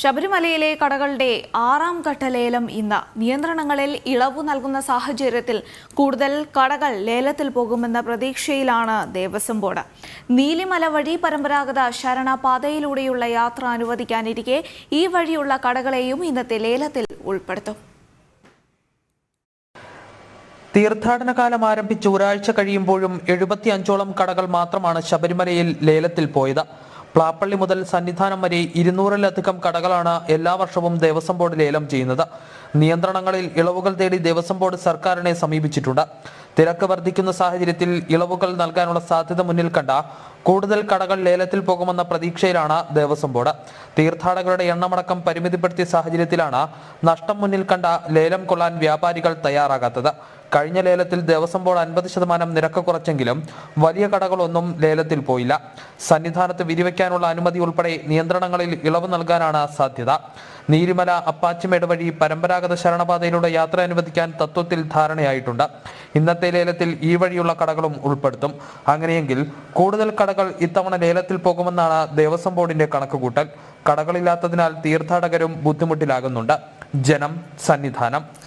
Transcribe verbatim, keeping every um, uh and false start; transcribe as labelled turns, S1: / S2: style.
S1: ശബരിമലയിലെ കടകളുടെ ആറാം ഘട്ട ലേലം ഇന്ന്. നിയന്ത്രണങ്ങളിൽ ഇളവ് നൽകുന്ന സാഹചര്യത്തിൽ കൂടുതൽ കടകൾ ലേലത്തിൽ പോകുമെന്ന പ്രതീക്ഷയിലാണ് ദേവസ്വം ബോർഡ്. നീലിമല വഴി പരമ്പരാഗത ശരണപാതയിലൂടെയുള്ള യാത്ര അനുവദിക്കാനിരിക്കെ ഈ വഴിയുള്ള കടകളെയും ഇന്നത്തെ ലേലത്തിൽ ഉൾപ്പെടുത്തും.
S2: തീർത്ഥാടന കാലം ആരംഭിച്ച് ഒരാഴ്ച കഴിയുമ്പോഴും എഴുപത്തി അഞ്ചോളം കടകൾ മാത്രമാണ് ശബരിമലയിൽ ലേലത്തിൽ പോയത്. പ്ലാപ്പള്ളി മുതൽ സന്നിധാനം വരെ ഇരുന്നൂറിലധികം കടകളാണ് എല്ലാ വർഷവും ദേവസ്വം ബോർഡ് ലേലം ചെയ്യുന്നത്. നിയന്ത്രണങ്ങളിൽ ഇളവുകൾ തേടി ദേവസ്വം ബോർഡ് സർക്കാരിനെ സമീപിച്ചിട്ടുണ്ട്. തിരക്ക് വർദ്ധിക്കുന്ന സാഹചര്യത്തിൽ ഇളവുകൾ നൽകാനുള്ള സാധ്യത മുന്നിൽ കണ്ട കൂടുതൽ കടകൾ ലേലത്തിൽ പോകുമെന്ന പ്രതീക്ഷയിലാണ് ദേവസ്വം ബോർഡ്. തീർത്ഥാടകരുടെ എണ്ണമടക്കം പരിമിതിപ്പെടുത്തിയ സാഹചര്യത്തിലാണ് നഷ്ടം മുന്നിൽ കണ്ട ലേലം കൊള്ളാൻ വ്യാപാരികൾ തയ്യാറാകാത്തത്. കഴിഞ്ഞ ലേലത്തിൽ ദേവസ്വം ബോർഡ് അൻപത് ശതമാനം നിരക്ക് കുറച്ചെങ്കിലും വലിയ കടകളൊന്നും ലേലത്തിൽ പോയില്ല. സന്നിധാനത്ത് വിരിവയ്ക്കാനുള്ള അനുമതി ഉൾപ്പെടെ നിയന്ത്രണങ്ങളിൽ ഇളവ് നൽകാനാണ് സാധ്യത. നീലിമല അപ്പാച്ചിമേട് വഴി പരമ്പരാഗത ശരണപാതയിലൂടെ യാത്ര അനുവദിക്കാൻ തത്വത്തിൽ ധാരണയായിട്ടുണ്ട്. ഇന്നത്തെ ലേലത്തിൽ ഈ വഴിയുള്ള കടകളും ഉൾപ്പെടുത്തും. അങ്ങനെയെങ്കിൽ കൂടുതൽ കടകൾ ഇത്തവണ ലേലത്തിൽ പോകുമെന്നാണ് ദേവസ്വം ബോർഡിന്റെ കണക്കുകൂട്ടൽ. കടകളില്ലാത്തതിനാൽ തീർത്ഥാടകരും ബുദ്ധിമുട്ടിലാകുന്നുണ്ട്. ജനം, സന്നിധാനം.